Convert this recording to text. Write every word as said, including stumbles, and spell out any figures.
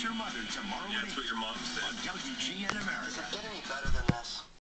Your Mother tomorrow Yeah, at that's what eight your mom said. on W G N America. Does it get any better than this?